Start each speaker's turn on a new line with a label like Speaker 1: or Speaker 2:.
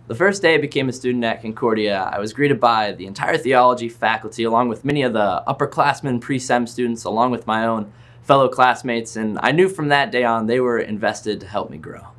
Speaker 1: The first day I became a student at Concordia, I was greeted by the entire theology faculty along with many of the upperclassmen pre-sem students along with my own fellow classmates, and I knew from that day on they were invested to help me grow.